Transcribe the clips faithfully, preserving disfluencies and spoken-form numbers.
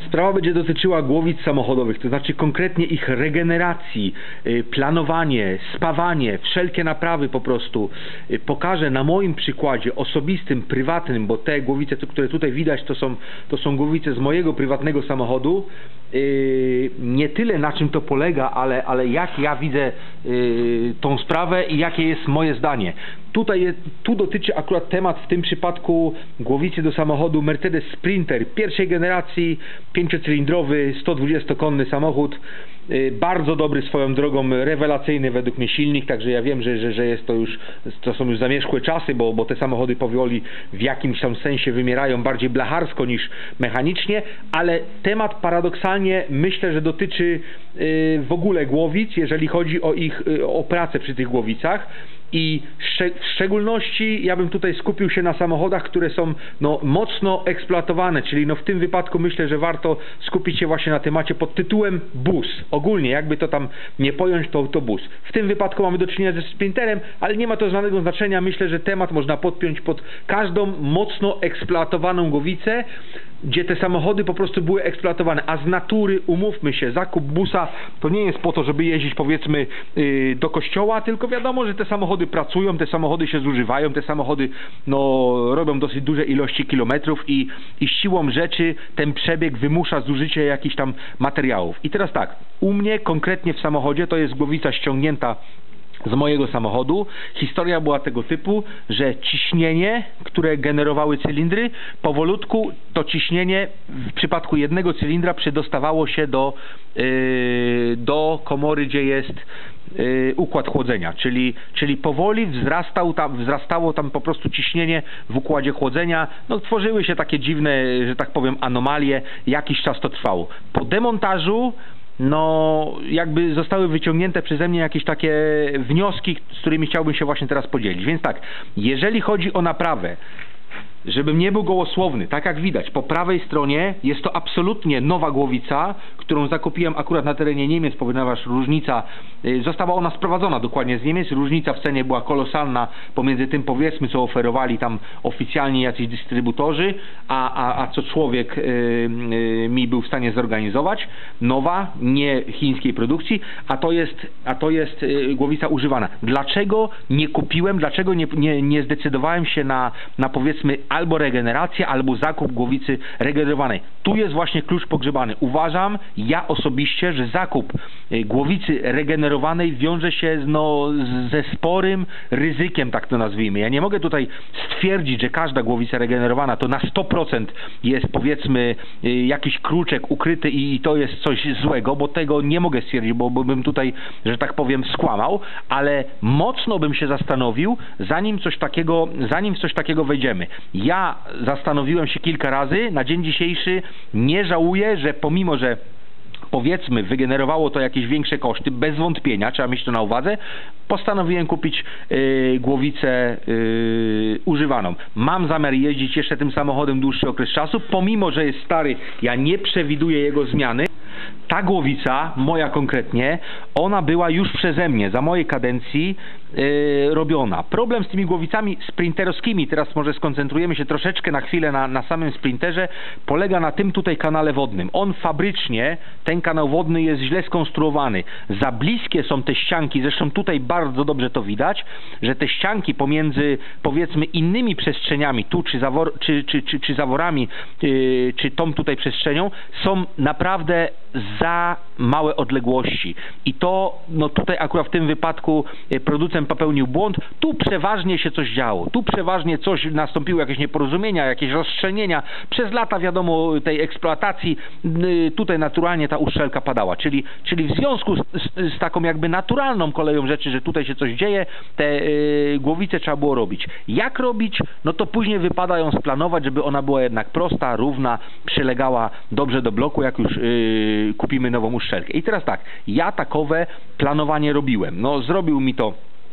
Sprawa będzie dotyczyła głowic samochodowych, to znaczy konkretnie ich regeneracji, planowanie, spawanie, wszelkie naprawy po prostu. Pokażę na moim przykładzie osobistym, prywatnym, bo te głowice, które tutaj widać, to są, to są głowice z mojego prywatnego samochodu. Nie tyle na czym to polega, ale, ale jak ja widzę tą sprawę i jakie jest moje zdanie. Tutaj jest, tu dotyczy akurat temat w tym przypadku głowicy do samochodu Mercedes Sprinter pierwszej generacji, pięciocylindrowy, sto dwudziestokonny samochód. Bardzo dobry swoją drogą, rewelacyjny według mnie silnik, także ja wiem, że, że, że jest to już, to są już zamierzchłe czasy, bo, bo te samochody powoli w jakimś tam sensie wymierają bardziej blacharsko niż mechanicznie, ale temat paradoksalnie myślę, że dotyczy w ogóle głowic, jeżeli chodzi o ich, o pracę przy tych głowicach. I w szczególności ja bym tutaj skupił się na samochodach, które są no, mocno eksploatowane, czyli no, w tym wypadku myślę, że warto skupić się właśnie na temacie pod tytułem bus. Ogólnie, jakby to tam nie pojąć, to, to bus. W tym wypadku mamy do czynienia ze Sprinterem, ale nie ma to żadnego znaczenia. Myślę, że temat można podpiąć pod każdą mocno eksploatowaną głowicę, gdzie te samochody po prostu były eksploatowane, a z natury, umówmy się, zakup busa to nie jest po to, żeby jeździć powiedzmy yy, do kościoła, tylko wiadomo, że te samochody pracują, te samochody się zużywają, te samochody no, robią dosyć duże ilości kilometrów i, i siłą rzeczy ten przebieg wymusza zużycie jakichś tam materiałów. I teraz tak, u mnie konkretnie w samochodzie to jest głowica ściągnięta z mojego samochodu. Historia była tego typu, że ciśnienie, które generowały cylindry, powolutku to ciśnienie w przypadku jednego cylindra przedostawało się do, yy, do komory, gdzie jest yy, układ chłodzenia, czyli, czyli powoli wzrastał tam, wzrastało tam po prostu ciśnienie w układzie chłodzenia. No, tworzyły się takie dziwne, że tak powiem, anomalie. Jakiś czas to trwało. Po demontażu no jakby zostały wyciągnięte przeze mnie jakieś takie wnioski, z którymi chciałbym się właśnie teraz podzielić. Więc tak, jeżeli chodzi o naprawę, żebym nie był gołosłowny, tak jak widać, po prawej stronie jest to absolutnie nowa głowica, którą zakupiłem akurat na terenie Niemiec, ponieważ różnica, y, została ona sprowadzona dokładnie z Niemiec, różnica w cenie była kolosalna pomiędzy tym, powiedzmy, co oferowali tam oficjalnie jacyś dystrybutorzy, a, a, a co człowiek y, y, mi był w stanie zorganizować. Nowa, nie chińskiej produkcji, a to jest, a to jest y, głowica używana. Dlaczego nie kupiłem, dlaczego nie, nie, nie zdecydowałem się na, na powiedzmy albo regenerację, albo zakup głowicy regenerowanej? Tu jest właśnie klucz pogrzebany. Uważam, ja osobiście, że zakup głowicy regenerowanej wiąże się no, ze sporym ryzykiem, tak to nazwijmy. Ja nie mogę tutaj stwierdzić, że każda głowica regenerowana to na sto procent jest powiedzmy jakiś kruczek ukryty i to jest coś złego, bo tego nie mogę stwierdzić, bo, bo bym tutaj, że tak powiem, skłamał, ale mocno bym się zastanowił, zanim coś takiego, zanim w coś takiego wejdziemy. Ja zastanowiłem się kilka razy, na dzień dzisiejszy nie żałuję, że pomimo, że powiedzmy wygenerowało to jakieś większe koszty, bez wątpienia, trzeba mieć to na uwadze, postanowiłem kupić yy, głowicę yy, używaną. Mam zamiar jeździć jeszcze tym samochodem dłuższy okres czasu, pomimo, że jest stary, ja nie przewiduję jego zmiany. Ta głowica, moja konkretnie, ona była już przeze mnie, za mojej kadencji yy, robiona. Problem z tymi głowicami sprinterowskimi, teraz może skoncentrujemy się troszeczkę na chwilę na, na samym sprinterze, polega na tym tutaj kanale wodnym. On fabrycznie, ten kanał wodny jest źle skonstruowany. Za bliskie są te ścianki, zresztą tutaj bardzo dobrze to widać, że te ścianki pomiędzy powiedzmy innymi przestrzeniami, tu czy, zawor, czy, czy, czy, czy zaworami, yy, czy tą tutaj przestrzenią, są naprawdę za małe odległości i to no tutaj akurat w tym wypadku producent popełnił błąd. Tu przeważnie się coś działo, tu przeważnie coś nastąpiło, jakieś nieporozumienia, jakieś rozszczelnienia. Przez lata wiadomo tej eksploatacji tutaj naturalnie ta uszczelka padała, czyli, czyli w związku z, z, z taką jakby naturalną koleją rzeczy, że tutaj się coś dzieje, te yy, głowice trzeba było robić. Jak robić? No to później wypada ją splanować, żeby ona była jednak prosta, równa, przylegała dobrze do bloku, jak już yy, kupimy nową uszczelkę. I teraz tak, ja takowe planowanie robiłem. No zrobił mi to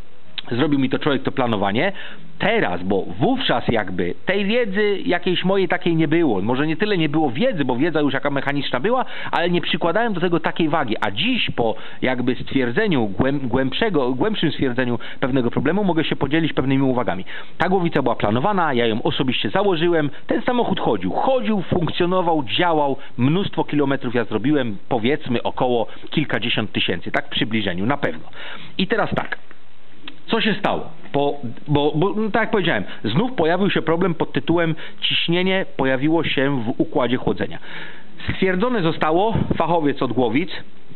Zrobił mi to człowiek to planowanie. Teraz, bo wówczas jakby tej wiedzy jakiejś mojej takiej nie było. Może nie tyle nie było wiedzy, bo wiedza już jaka mechaniczna była, ale nie przykładałem do tego takiej wagi. A dziś po jakby stwierdzeniu, głębszego, głębszym stwierdzeniu pewnego problemu mogę się podzielić pewnymi uwagami. Ta głowica była planowana, ja ją osobiście założyłem. Ten samochód chodził. Chodził, funkcjonował, działał. Mnóstwo kilometrów ja zrobiłem, powiedzmy około kilkadziesiąt tysięcy. Tak w przybliżeniu, na pewno. I teraz tak. Co się stało? Po, bo, bo no tak jak powiedziałem, znów pojawił się problem pod tytułem ciśnienie pojawiło się w układzie chłodzenia. Stwierdzone zostało, fachowiec od głowic,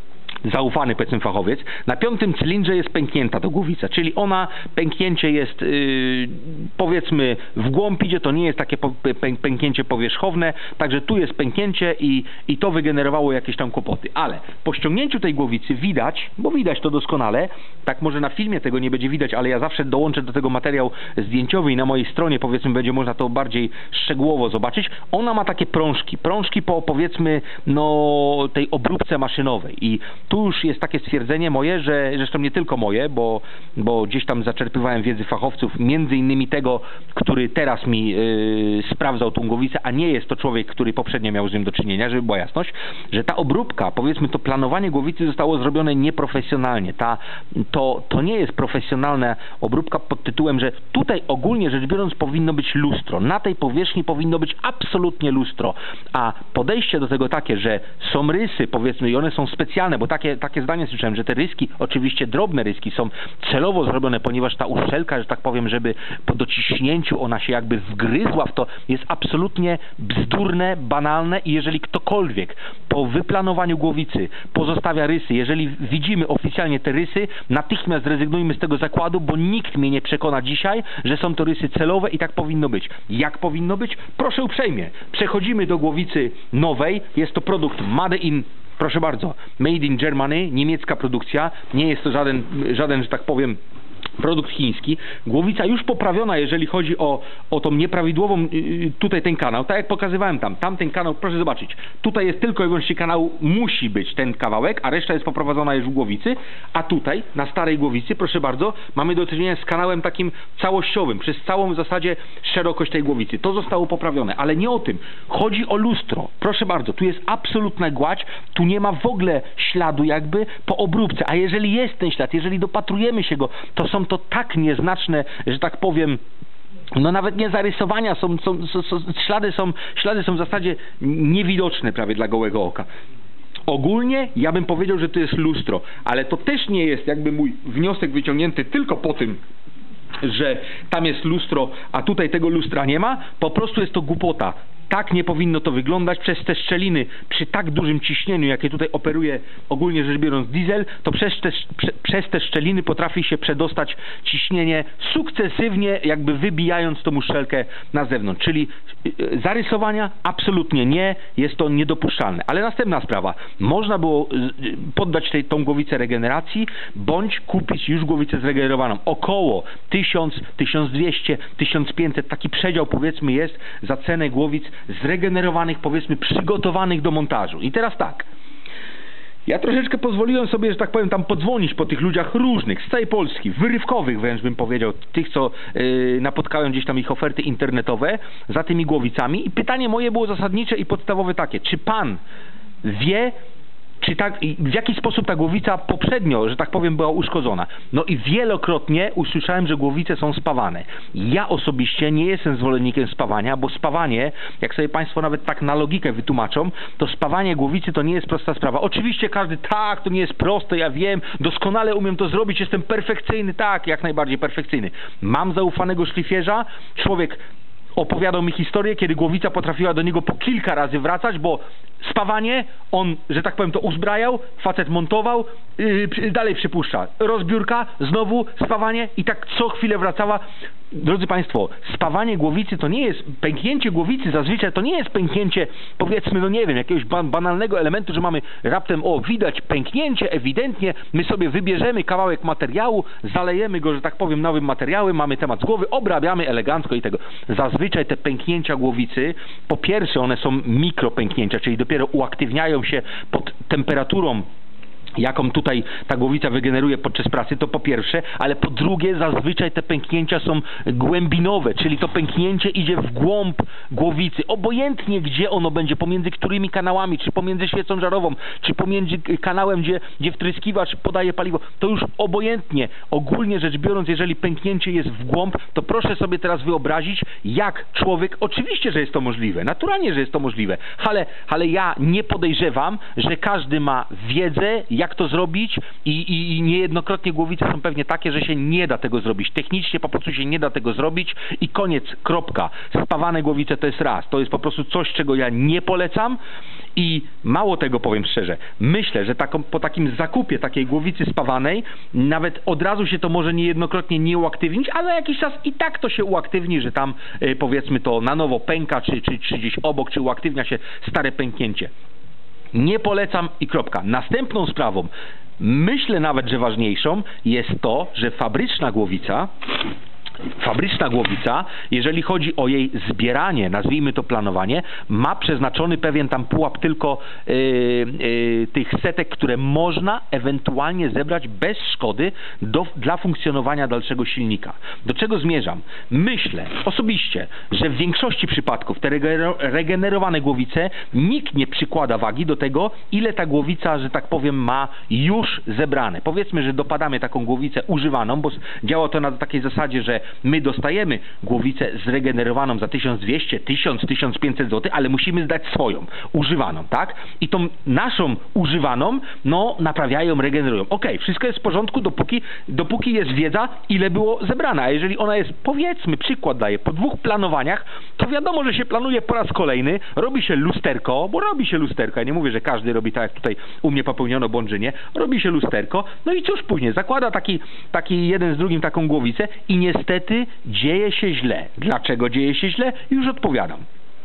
zaufany powiedzmy fachowiec, na piątym cylindrze jest pęknięta ta głowica, czyli ona, pęknięcie jest yy, powiedzmy w głąb idzie, to nie jest takie po, pę, pęknięcie powierzchowne, także tu jest pęknięcie i, i to wygenerowało jakieś tam kłopoty, ale po ściągnięciu tej głowicy widać, bo widać to doskonale, tak może na filmie tego nie będzie widać, ale ja zawsze dołączę do tego materiał zdjęciowy i na mojej stronie powiedzmy będzie można to bardziej szczegółowo zobaczyć, ona ma takie prążki, prążki po powiedzmy no tej obróbce maszynowej i tu już jest takie stwierdzenie moje, że zresztą nie tylko moje, bo, bo gdzieś tam zaczerpywałem wiedzy fachowców, między innymi tego, który teraz mi yy, sprawdzał tą głowicę, a nie jest to człowiek, który poprzednio miał z nim do czynienia, żeby była jasność, że ta obróbka, powiedzmy to planowanie głowicy zostało zrobione nieprofesjonalnie. Ta, to, to nie jest profesjonalna obróbka pod tytułem, że tutaj ogólnie rzecz biorąc powinno być lustro, na tej powierzchni powinno być absolutnie lustro, a podejście do tego takie, że są rysy powiedzmy i one są specjalne, bo takie, takie zdanie słyszałem, że te ryski, oczywiście drobne ryski są celowo zrobione, ponieważ ta uszczelka, że tak powiem, żeby po dociśnięciu ona się jakby wgryzła w to, jest absolutnie bzdurne, banalne i jeżeli ktokolwiek po wyplanowaniu głowicy pozostawia rysy, jeżeli widzimy oficjalnie te rysy, natychmiast rezygnujmy z tego zakładu, bo nikt mnie nie przekona dzisiaj, że są to rysy celowe i tak powinno być. Jak powinno być? Proszę uprzejmie. Przechodzimy do głowicy nowej, jest to produkt Made in Proszę bardzo, Made in Germany, niemiecka produkcja, nie jest to żaden, żaden, że tak powiem, produkt chiński. Głowica już poprawiona, jeżeli chodzi o, o tą nieprawidłową, yy, tutaj ten kanał, tak jak pokazywałem tam, tamten kanał, proszę zobaczyć, tutaj jest tylko i wyłącznie kanał, musi być ten kawałek, a reszta jest poprowadzona już w głowicy, a tutaj, na starej głowicy, proszę bardzo, mamy do czynienia z kanałem takim całościowym, przez całą w zasadzie szerokość tej głowicy. To zostało poprawione, ale nie o tym. Chodzi o lustro. Proszę bardzo, tu jest absolutna gładź, tu nie ma w ogóle śladu jakby po obróbce, a jeżeli jest ten ślad, jeżeli dopatrujemy się go, to są to tak nieznaczne, że tak powiem, no nawet nie zarysowania, są, są, są, są, ślady, są, ślady są w zasadzie niewidoczne prawie dla gołego oka. Ogólnie ja bym powiedział, że to jest lustro, ale to też nie jest jakby mój wniosek wyciągnięty tylko po tym, że tam jest lustro, a tutaj tego lustra nie ma, po prostu jest to głupota. Tak nie powinno to wyglądać. Przez te szczeliny, przy tak dużym ciśnieniu, jakie tutaj operuje ogólnie rzecz biorąc diesel, to przez te, prze, przez te szczeliny potrafi się przedostać ciśnienie sukcesywnie, jakby wybijając tą uszczelkę na zewnątrz. Czyli zarysowania absolutnie nie, jest to niedopuszczalne. Ale następna sprawa. Można było poddać tej, tą głowicę regeneracji, bądź kupić już głowicę zregenerowaną. Około tysiąc, tysiąc dwieście, tysiąc pięćset, taki przedział powiedzmy jest za cenę głowic zregenerowanych, powiedzmy przygotowanych do montażu. I teraz tak, ja troszeczkę pozwoliłem sobie, że tak powiem, tam podzwonić po tych ludziach różnych, z całej Polski, wyrywkowych wręcz bym powiedział, tych co yy, napotkałem gdzieś tam ich oferty internetowe za tymi głowicami i pytanie moje było zasadnicze i podstawowe takie, czy pan wie, czy tak, w jaki sposób ta głowica poprzednio, że tak powiem, była uszkodzona. No i wielokrotnie usłyszałem, że głowice są spawane. Ja osobiście nie jestem zwolennikiem spawania, bo spawanie, jak sobie Państwo nawet tak na logikę wytłumaczą, to spawanie głowicy to nie jest prosta sprawa. Oczywiście każdy, tak, to nie jest proste, ja wiem, doskonale umiem to zrobić, jestem perfekcyjny, tak, jak najbardziej perfekcyjny. Mam zaufanego szlifierza, człowiek opowiadał mi historię, kiedy głowica potrafiła do niego po kilka razy wracać, bo spawanie, on, że tak powiem, to uzbrajał, facet montował, yy, dalej przypuszcza. Rozbiórka, znowu spawanie i tak co chwilę wracała. Drodzy Państwo, spawanie głowicy to nie jest, pęknięcie głowicy zazwyczaj to nie jest pęknięcie, powiedzmy, no nie wiem, jakiegoś ban banalnego elementu, że mamy raptem, o, widać pęknięcie, ewidentnie, my sobie wybierzemy kawałek materiału, zalejemy go, że tak powiem, nowym materiałem, mamy temat z głowy, obrabiamy elegancko i tego. Zazwyczaj te pęknięcia głowicy, po pierwsze one są mikropęknięcia, czyli dopiero uaktywniają się pod temperaturą jaką tutaj ta głowica wygeneruje podczas pracy, to po pierwsze, ale po drugie zazwyczaj te pęknięcia są głębinowe, czyli to pęknięcie idzie w głąb głowicy, obojętnie gdzie ono będzie, pomiędzy którymi kanałami, czy pomiędzy świecą żarową, czy pomiędzy kanałem, gdzie, gdzie wtryskiwacz podaje paliwo, to już obojętnie, ogólnie rzecz biorąc, jeżeli pęknięcie jest w głąb, to proszę sobie teraz wyobrazić, jak człowiek, oczywiście, że jest to możliwe, naturalnie, że jest to możliwe, ale, ale ja nie podejrzewam, że każdy ma wiedzę, jak to zrobić i, i, i niejednokrotnie głowice są pewnie takie, że się nie da tego zrobić. Technicznie po prostu się nie da tego zrobić i koniec, kropka. Spawane głowice to jest raz. To jest po prostu coś, czego ja nie polecam i mało tego, powiem szczerze, myślę, że taką, po takim zakupie takiej głowicy spawanej nawet od razu się to może niejednokrotnie nie uaktywnić, ale za jakiś czas i tak to się uaktywni, że tam y, powiedzmy to na nowo pęka, czy, czy, czy gdzieś obok, czy uaktywnia się stare pęknięcie. Nie polecam i kropka. Następną sprawą, myślę nawet, że ważniejszą, jest to, że fabryczna głowica, fabryczna głowica, jeżeli chodzi o jej zbieranie, nazwijmy to planowanie, ma przeznaczony pewien tam pułap tylko yy, yy, tych setek, które można ewentualnie zebrać bez szkody do, dla funkcjonowania dalszego silnika. Do czego zmierzam? Myślę osobiście, że w większości przypadków te regenerowane głowice nikt nie przykłada wagi do tego, ile ta głowica, że tak powiem, ma już zebrane. Powiedzmy, że dopadamy taką głowicę używaną, bo działa to na takiej zasadzie, że my dostajemy głowicę zregenerowaną za tysiąc dwieście, tysiąc, tysiąc pięćset złotych, ale musimy zdać swoją, używaną, tak? I tą naszą używaną, no, naprawiają, regenerują. Okej, okay, wszystko jest w porządku, dopóki, dopóki jest wiedza, ile było zebrane. A jeżeli ona jest, powiedzmy, przykład daję, po dwóch planowaniach, to wiadomo, że się planuje po raz kolejny, robi się lusterko, bo robi się lusterko. Ja nie mówię, że każdy robi tak, jak tutaj u mnie popełniono błąd, że nie. Robi się lusterko, no i cóż później? Zakłada taki, taki jeden z drugim taką głowicę i niestety dzieje się źle. Dlaczego dzieje się źle? Już odpowiadam.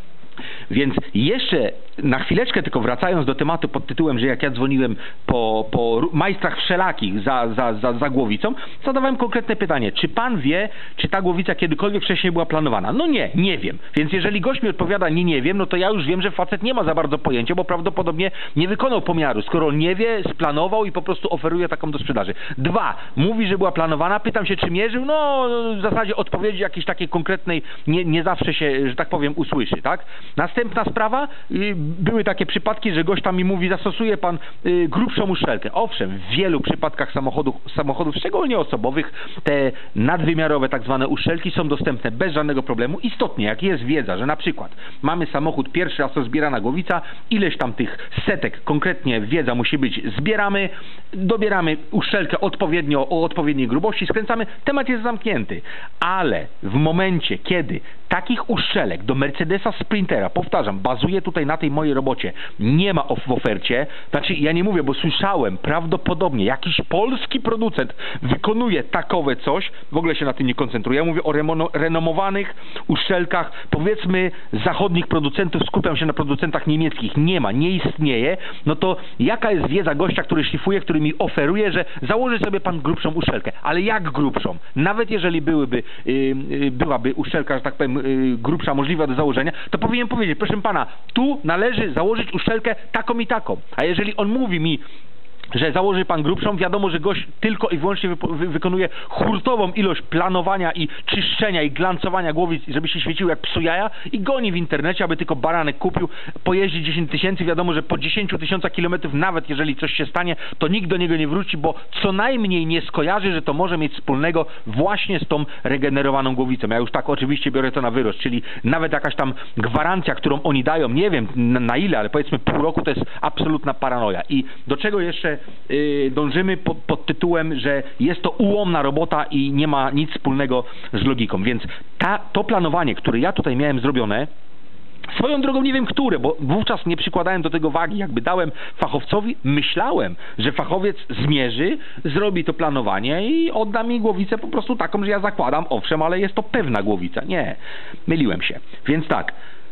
Więc jeszcze na chwileczkę tylko wracając do tematu pod tytułem, że jak ja dzwoniłem po, po majstrach wszelakich za, za, za, za głowicą, zadawałem konkretne pytanie, czy pan wie, czy ta głowica kiedykolwiek wcześniej była planowana? No nie, nie wiem. Więc jeżeli gość mi odpowiada, nie, nie wiem, no to ja już wiem, że facet nie ma za bardzo pojęcia, bo prawdopodobnie nie wykonał pomiaru. Skoro nie wie, splanował i po prostu oferuje taką do sprzedaży. Dwa, mówi, że była planowana, pytam się, czy mierzył, no w zasadzie odpowiedzi jakiejś takiej konkretnej nie, nie zawsze się, że tak powiem, usłyszy, tak? Następna sprawa, były takie przypadki, że gość tam mi mówi, zastosuje pan y, grubszą uszczelkę. Owszem, w wielu przypadkach samochodów, samochodów, szczególnie osobowych, te nadwymiarowe tak zwane uszczelki są dostępne bez żadnego problemu. Istotnie, jak jest wiedza, że na przykład mamy samochód, pierwszy raz to zbierana głowica, ileś tam tych setek, konkretnie wiedza musi być, zbieramy, dobieramy uszczelkę odpowiednio, o odpowiedniej grubości, skręcamy, temat jest zamknięty. Ale w momencie, kiedy takich uszczelek do Mercedesa Sprintera, powtarzam, bazuje tutaj na tej mojej robocie, nie ma w ofercie, znaczy ja nie mówię, bo słyszałem, prawdopodobnie jakiś polski producent wykonuje takowe coś, w ogóle się na tym nie koncentruję, ja mówię o renomowanych uszczelkach, powiedzmy zachodnich producentów, skupiam się na producentach niemieckich, nie ma, nie istnieje, no to jaka jest wiedza gościa, który szlifuje, który mi oferuje, że założy sobie pan grubszą uszczelkę, ale jak grubszą? Nawet jeżeli byłyby, yy, yy, byłaby uszczelka, że tak powiem, yy, grubsza możliwa do założenia, to powinien powiedzieć, proszę pana, tu należy założyć uszczelkę taką i taką. A jeżeli on mówi mi, że założy pan grubszą, wiadomo, że gość tylko i wyłącznie wy wy wykonuje hurtową ilość planowania i czyszczenia i glancowania głowic, żeby się świeciły jak psu jaja i goni w internecie, aby tylko baranek kupił, pojeździ dziesięć tysięcy, wiadomo, że po dziesięciu tysiącach kilometrów, nawet jeżeli coś się stanie, to nikt do niego nie wróci, bo co najmniej nie skojarzy, że to może mieć wspólnego właśnie z tą regenerowaną głowicą. Ja już tak oczywiście biorę to na wyrost, czyli nawet jakaś tam gwarancja, którą oni dają, nie wiem na, na ile, ale powiedzmy pół roku, to jest absolutna paranoja. I do czego jeszcze Yy, dążymy pod, pod tytułem, że jest to ułomna robota i nie ma nic wspólnego z logiką. Więc ta, to planowanie, które ja tutaj miałem zrobione, swoją drogą nie wiem które, bo wówczas nie przykładałem do tego wagi. Jakby dałem fachowcowi, myślałem, że fachowiec zmierzy, zrobi to planowanie i odda mi głowicę po prostu taką, że ja zakładam, owszem, ale jest to pewna głowica. Nie, myliłem się. Więc tak,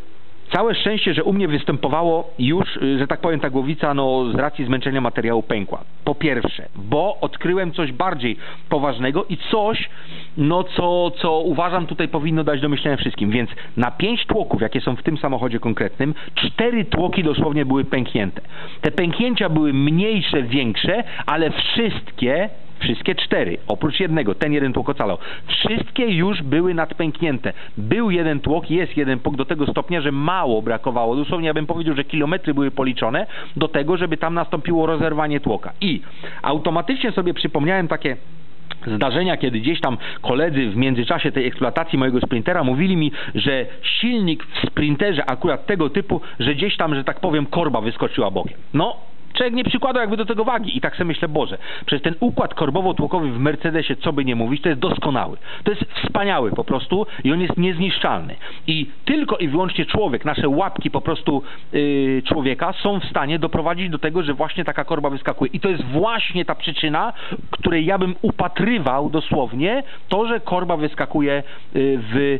Całe szczęście, że u mnie występowało już, że tak powiem, ta głowica no, z racji zmęczenia materiału pękła. Po pierwsze, bo odkryłem coś bardziej poważnego i coś, no co, co uważam tutaj powinno dać do myślenia wszystkim. Więc na pięć tłoków, jakie są w tym samochodzie konkretnym, cztery tłoki dosłownie były pęknięte. Te pęknięcia były mniejsze, większe, ale wszystkie Wszystkie cztery, oprócz jednego, ten jeden tłok ocalał. Wszystkie już były nadpęknięte. Był jeden tłok, jest jeden tłok do tego stopnia, że mało brakowało. Dosłownie ja bym powiedział, że kilometry były policzone do tego, żeby tam nastąpiło rozerwanie tłoka. I automatycznie sobie przypomniałem takie zdarzenia, kiedy gdzieś tam koledzy w międzyczasie tej eksploatacji mojego Sprintera mówili mi, że silnik w Sprinterze akurat tego typu, że gdzieś tam, że tak powiem, korba wyskoczyła bokiem. No, człowiek nie przykładał jakby do tego wagi i tak sobie myślę, Boże, przez ten układ korbowo-tłokowy w Mercedesie, co by nie mówić, to jest doskonały. To jest wspaniały po prostu i on jest niezniszczalny. I tylko i wyłącznie człowiek, nasze łapki po prostu yy, człowieka są w stanie doprowadzić do tego, że właśnie taka korba wyskakuje. I to jest właśnie ta przyczyna, której ja bym upatrywał dosłownie to, że korba wyskakuje yy, w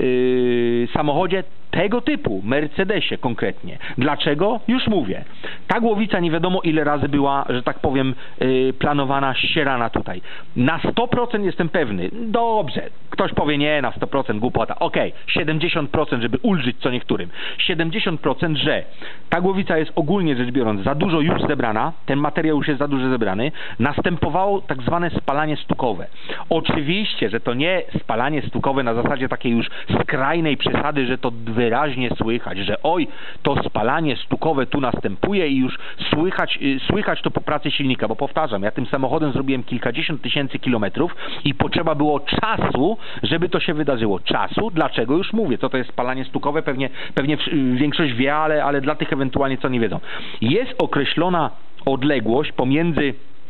yy, samochodzie tego typu, Mercedesie konkretnie. Dlaczego? Już mówię. Ta głowica nie wiadomo ile razy była, że tak powiem, yy, planowana, ścierana tutaj. Na sto procent jestem pewny. Dobrze. Ktoś powie nie, na sto procent głupota. Okej, okay. siedemdziesiąt procent, żeby ulżyć co niektórym. siedemdziesiąt procent, że ta głowica jest ogólnie rzecz biorąc za dużo już zebrana, ten materiał już jest za dużo zebrany. Następowało tak zwane spalanie stukowe. Oczywiście, że to nie spalanie stukowe na zasadzie takiej już skrajnej przesady, że to wyraźnie słychać, że oj, to spalanie stukowe tu następuje i już słychać, yy, słychać to po pracy silnika, bo powtarzam, ja tym samochodem zrobiłem kilkadziesiąt tysięcy kilometrów i potrzeba było czasu, żeby to się wydarzyło. Czasu? Dlaczego? Już mówię, co to jest spalanie stukowe, pewnie, pewnie większość wie, ale, ale dla tych ewentualnie co nie wiedzą. Jest określona odległość pomiędzy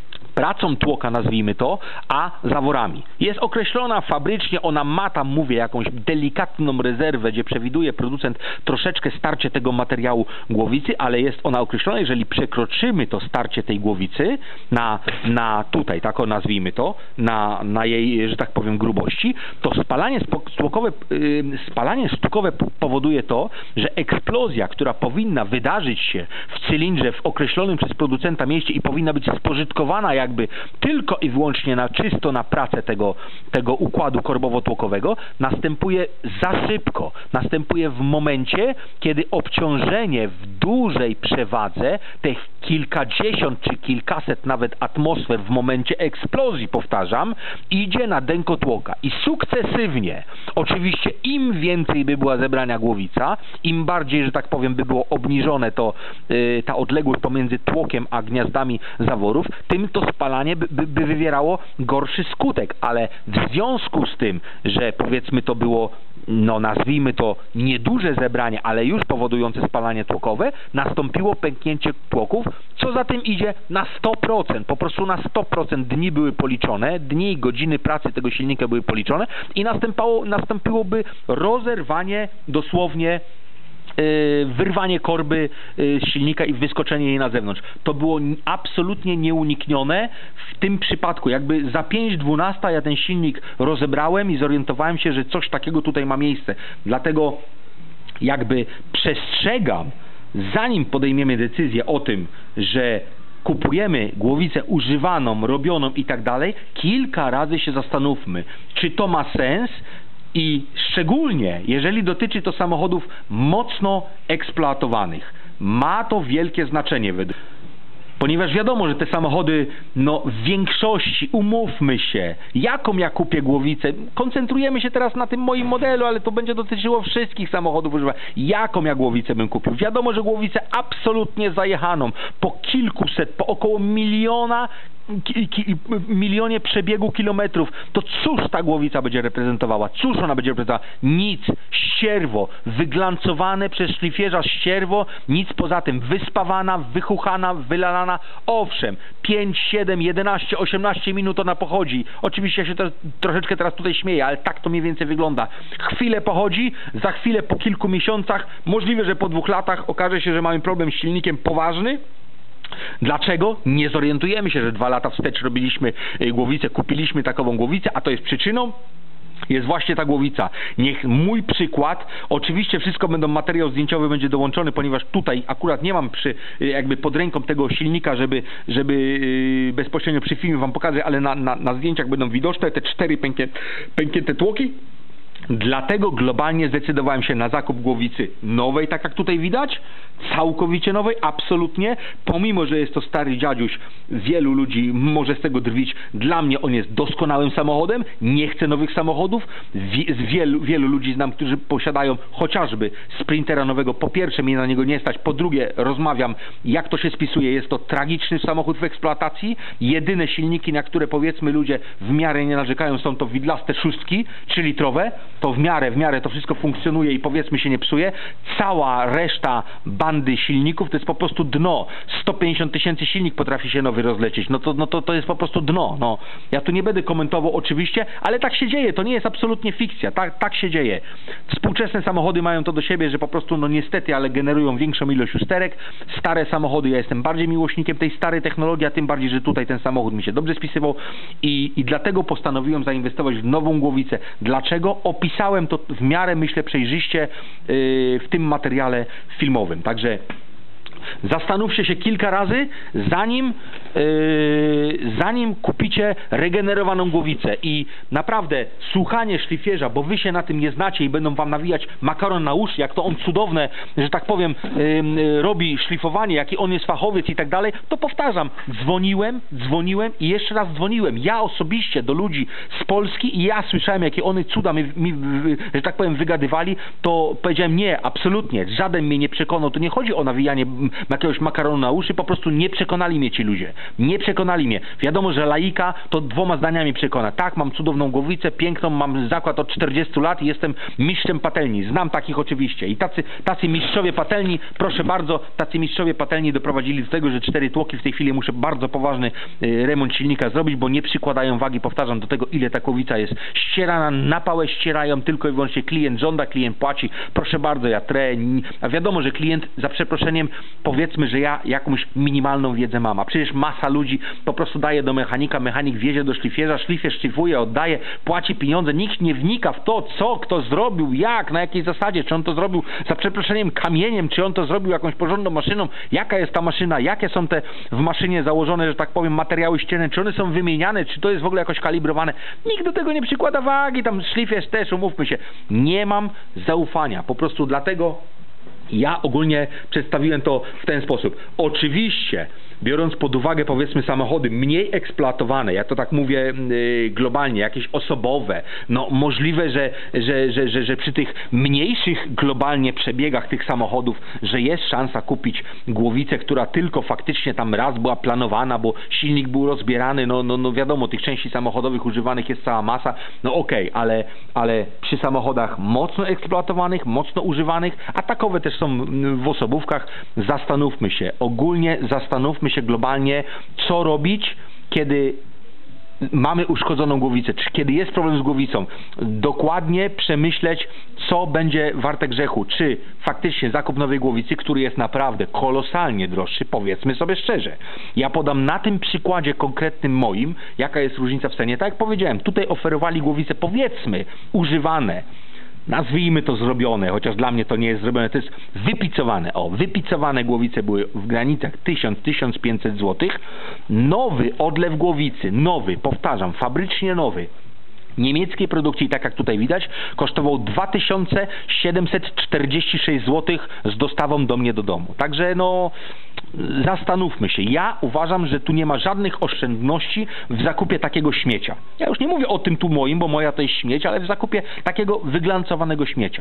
pracą tłoka, nazwijmy to, a zaworami. Jest określona fabrycznie, ona ma tam, mówię, jakąś delikatną rezerwę, gdzie przewiduje producent troszeczkę starcie tego materiału głowicy, ale jest ona określona, jeżeli przekroczymy to starcie tej głowicy na, na tutaj, tak o nazwijmy to, na, na jej, że tak powiem, grubości, to spalanie stukowe, yy, spalanie stukowe powoduje to, że eksplozja, która powinna wydarzyć się w cylindrze w określonym przez producenta mieście i powinna być spożytkowana jak jakby tylko i wyłącznie na czysto na pracę tego, tego układu korbowo-tłokowego, następuje za szybko. Następuje w momencie, kiedy obciążenie w dużej przewadze, tych kilkadziesiąt czy kilkaset nawet atmosfer w momencie eksplozji, powtarzam, idzie na dęko tłoka. I sukcesywnie, oczywiście im więcej by była zebrania głowica, im bardziej, że tak powiem, by było obniżone to, yy, ta odległość pomiędzy tłokiem a gniazdami zaworów, tym to spalanie by, by, by wywierało gorszy skutek, ale w związku z tym, że powiedzmy to było, no nazwijmy to nieduże zebranie, ale już powodujące spalanie tłokowe, nastąpiło pęknięcie tłoków, co za tym idzie na sto procent, po prostu na sto procent dni były policzone, dni i godziny pracy tego silnika były policzone i następało, nastąpiłoby rozerwanie dosłownie, wyrwanie korby z silnika i wyskoczenie jej na zewnątrz. To było absolutnie nieuniknione w tym przypadku. Jakby za pięć dwunasta ja ten silnik rozebrałem i zorientowałem się, że coś takiego tutaj ma miejsce. Dlatego jakby przestrzegam, zanim podejmiemy decyzję o tym, że kupujemy głowicę używaną, robioną i tak dalej, kilka razy się zastanówmy, czy to ma sens. I szczególnie, jeżeli dotyczy to samochodów mocno eksploatowanych, ma to wielkie znaczenie, ponieważ wiadomo, że te samochody, no w większości, umówmy się, jaką ja kupię głowicę, koncentrujemy się teraz na tym moim modelu, ale to będzie dotyczyło wszystkich samochodów używanych, jaką ja głowicę bym kupił. Wiadomo, że głowicę absolutnie zajechaną, po kilkuset, po około miliona Ki, ki, milionie przebiegu kilometrów, to cóż ta głowica będzie reprezentowała? Cóż ona będzie reprezentowała? Nic. Ścierwo. Wyglancowane przez szlifierza ścierwo. Nic poza tym. Wyspawana, wychuchana, wylalana. Owszem, pięć, siedem, jedenaście, osiemnaście minut ona pochodzi. Oczywiście ja się też, troszeczkę teraz tutaj śmieję, ale tak to mniej więcej wygląda. Chwilę pochodzi, za chwilę po kilku miesiącach, możliwe, że po dwóch latach okaże się, że mamy problem z silnikiem poważny. Dlaczego? Nie zorientujemy się, że dwa lata wstecz robiliśmy głowicę, kupiliśmy takową głowicę, a to jest przyczyną jest właśnie ta głowica. Niech mój przykład, oczywiście wszystko będą, materiał zdjęciowy będzie dołączony, ponieważ tutaj akurat nie mam przy, jakby pod ręką tego silnika, żeby, żeby bezpośrednio przy filmie wam pokazać, ale na, na, na zdjęciach będą widoczne te cztery pęknięte, pęknięte tłoki. Dlatego globalnie zdecydowałem się na zakup głowicy nowej, tak jak tutaj widać, całkowicie nowej, absolutnie, pomimo że jest to stary dziadziuś, wielu ludzi może z tego drwić, dla mnie on jest doskonałym samochodem, nie chcę nowych samochodów, z wielu, wielu ludzi znam, którzy posiadają chociażby Sprintera nowego, po pierwsze mnie na niego nie stać, po drugie rozmawiam, jak to się spisuje, jest to tragiczny samochód w eksploatacji, jedyne silniki, na które powiedzmy ludzie w miarę nie narzekają, są to widlaste szóstki, trzy litrowe, to w miarę, w miarę to wszystko funkcjonuje i powiedzmy się nie psuje. Cała reszta bandy silników to jest po prostu dno. sto pięćdziesiąt tysięcy silnik potrafi się nowy rozlecieć. No to, no to, to jest po prostu dno. No. Ja tu nie będę komentował oczywiście, ale tak się dzieje. To nie jest absolutnie fikcja. Tak, tak się dzieje. Współczesne samochody mają to do siebie, że po prostu no niestety, ale generują większą ilość usterek. Stare samochody, ja jestem bardziej miłośnikiem tej starej technologii, a tym bardziej, że tutaj ten samochód mi się dobrze spisywał i, i dlatego postanowiłem zainwestować w nową głowicę. Dlaczego? Opisałem to w miarę, myślę, przejrzyście yy, w tym materiale filmowym. Także zastanówcie się kilka razy, zanim, yy, zanim kupicie regenerowaną głowicę. I naprawdę słuchanie szlifierza, bo wy się na tym nie znacie i będą wam nawijać makaron na uszy, jak to on cudowne, że tak powiem, yy, robi szlifowanie, jaki on jest fachowiec i tak dalej, to powtarzam, dzwoniłem, dzwoniłem i jeszcze raz dzwoniłem. Ja osobiście do ludzi z Polski i ja słyszałem, jakie one cuda mi, mi że tak powiem, wygadywali, to powiedziałem nie, absolutnie, żaden mnie nie przekonał. To nie chodzi o nawijanie jakiegoś makaronu na uszy, po prostu nie przekonali mnie ci ludzie. Nie przekonali mnie. Wiadomo, że laika to dwoma zdaniami przekona. Tak, mam cudowną głowicę, piękną, mam zakład od czterdziestu lat i jestem mistrzem patelni. Znam takich oczywiście. I tacy, tacy mistrzowie patelni, proszę bardzo, tacy mistrzowie patelni doprowadzili do tego, że cztery tłoki w tej chwili muszę bardzo poważny y, remont silnika zrobić, bo nie przykładają wagi, powtarzam, do tego, ile ta głowica jest ścierana, na pałę ścierają, tylko i wyłącznie klient żąda, klient płaci. Proszę bardzo, ja trę. A wiadomo, że klient za przeproszeniem powiedzmy, że ja jakąś minimalną wiedzę mam, a przecież masa ludzi po prostu daje do mechanika, mechanik wiezie do szlifierza, szlifierz szlifuje, oddaje, płaci pieniądze, nikt nie wnika w to, co kto zrobił, jak, na jakiej zasadzie, czy on to zrobił za przeproszeniem kamieniem, czy on to zrobił jakąś porządną maszyną, jaka jest ta maszyna, jakie są te w maszynie założone, że tak powiem, materiały ścienne, czy one są wymieniane, czy to jest w ogóle jakoś kalibrowane. Nikt do tego nie przykłada wagi, tam szlifierz też, umówmy się. Nie mam zaufania, po prostu dlatego ja ogólnie przedstawiłem to w ten sposób. Oczywiście, biorąc pod uwagę powiedzmy samochody mniej eksploatowane, ja to tak mówię yy, globalnie, jakieś osobowe, no możliwe, że, że, że, że, że przy tych mniejszych globalnie przebiegach tych samochodów, że jest szansa kupić głowicę, która tylko faktycznie tam raz była planowana, bo silnik był rozbierany, no, no, no wiadomo, tych części samochodowych używanych jest cała masa, no okej, okay, ale, ale przy samochodach mocno eksploatowanych, mocno używanych, a takowe też są w osobówkach, zastanówmy się, ogólnie zastanówmy się globalnie, co robić, kiedy mamy uszkodzoną głowicę, czy kiedy jest problem z głowicą, dokładnie przemyśleć, co będzie warte grzechu, czy faktycznie zakup nowej głowicy, który jest naprawdę kolosalnie droższy, powiedzmy sobie szczerze. Ja podam na tym przykładzie konkretnym moim, jaka jest różnica w cenie. Tak jak powiedziałem, tutaj oferowali głowice, powiedzmy, używane, nazwijmy to zrobione, chociaż dla mnie to nie jest zrobione, to jest wypicowane. O, wypicowane głowice były w granicach tysiąc do tysiąca pięciuset złotych. Nowy odlew głowicy, nowy, powtarzam, fabrycznie nowy, niemieckiej produkcji, tak jak tutaj widać, kosztował dwa tysiące siedemset czterdzieści sześć złotych z dostawą do mnie do domu. Także no, zastanówmy się. Ja uważam, że tu nie ma żadnych oszczędności w zakupie takiego śmiecia. Ja już nie mówię o tym tu moim, bo moja to jest śmieć, ale w zakupie takiego wyglancowanego śmiecia.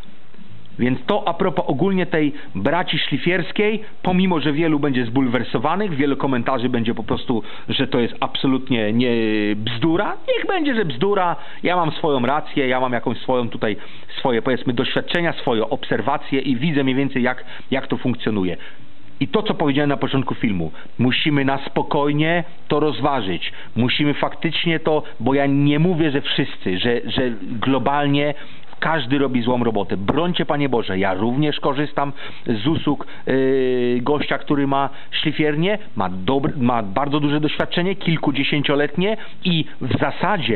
Więc to a propos ogólnie tej braci szlifierskiej, pomimo, że wielu będzie zbulwersowanych, wielu komentarzy będzie po prostu, że to jest absolutnie nie bzdura. Niech będzie, że bzdura. Ja mam swoją rację, ja mam jakąś swoją tutaj, swoje powiedzmy doświadczenia, swoje obserwacje i widzę mniej więcej jak, jak to funkcjonuje. I to, co powiedziałem na początku filmu, musimy na spokojnie to rozważyć. Musimy faktycznie to, bo ja nie mówię, że wszyscy, że, że globalnie każdy robi złą robotę. Brońcie, Panie Boże, ja również korzystam z usług yy, gościa, który ma szlifiernię, ma, dobry, ma bardzo duże doświadczenie, kilkudziesięcioletnie i w zasadzie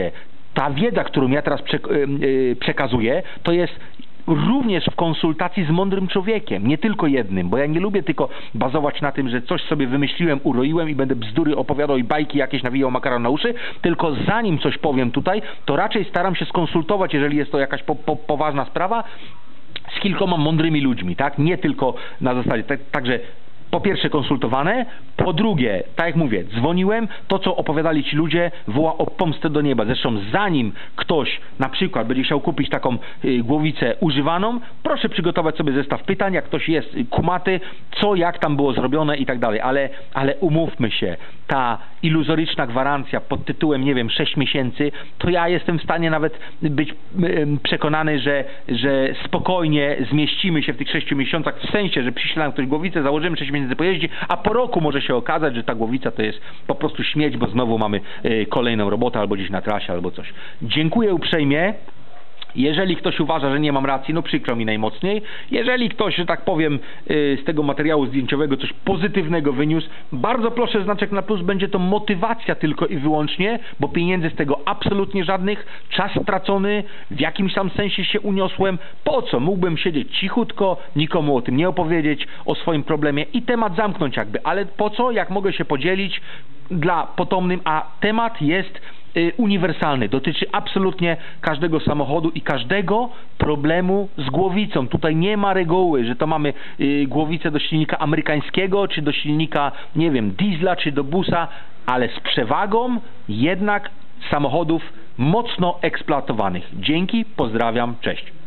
ta wiedza, którą ja teraz przekazuję, to jest również w konsultacji z mądrym człowiekiem, nie tylko jednym, bo ja nie lubię tylko bazować na tym, że coś sobie wymyśliłem, uroiłem i będę bzdury opowiadał i bajki jakieś nawijał makaron na uszy, tylko zanim coś powiem tutaj, to raczej staram się skonsultować, jeżeli jest to jakaś po, po, poważna sprawa, z kilkoma mądrymi ludźmi, tak? Nie tylko na zasadzie, tak, także po pierwsze konsultowane, po drugie, tak jak mówię, dzwoniłem, to co opowiadali ci ludzie woła o pomstę do nieba. Zresztą zanim ktoś na przykład będzie chciał kupić taką y, głowicę używaną, proszę przygotować sobie zestaw pytań, jak ktoś jest kumaty, co, jak tam było zrobione i tak dalej, ale, ale umówmy się, ta iluzoryczna gwarancja pod tytułem, nie wiem, sześć miesięcy, to ja jestem w stanie nawet być y, przekonany, że, że spokojnie zmieścimy się w tych sześciu miesiącach, w sensie, że przyśle nam ktoś głowicę, założymy sześć miesięcy pojeździ, a po roku może się okazać, że ta głowica to jest po prostu śmieć, bo znowu mamy y, kolejną robotę albo gdzieś na trasie, albo coś. Dziękuję uprzejmie. Jeżeli ktoś uważa, że nie mam racji, no przykro mi najmocniej. Jeżeli ktoś, że tak powiem, z tego materiału zdjęciowego coś pozytywnego wyniósł, bardzo proszę, znaczek na plus, będzie to motywacja tylko i wyłącznie, bo pieniędzy z tego absolutnie żadnych, czas stracony, w jakimś tam sensie się uniosłem. Po co? Mógłbym siedzieć cichutko, nikomu o tym nie opowiedzieć, o swoim problemie i temat zamknąć jakby, ale po co, jak mogę się podzielić dla potomnym, a temat jest uniwersalny, dotyczy absolutnie każdego samochodu i każdego problemu z głowicą. Tutaj nie ma reguły, że to mamy y, głowicę do silnika amerykańskiego, czy do silnika, nie wiem, diesla, czy do busa, ale z przewagą jednak samochodów mocno eksploatowanych. Dzięki, pozdrawiam, cześć.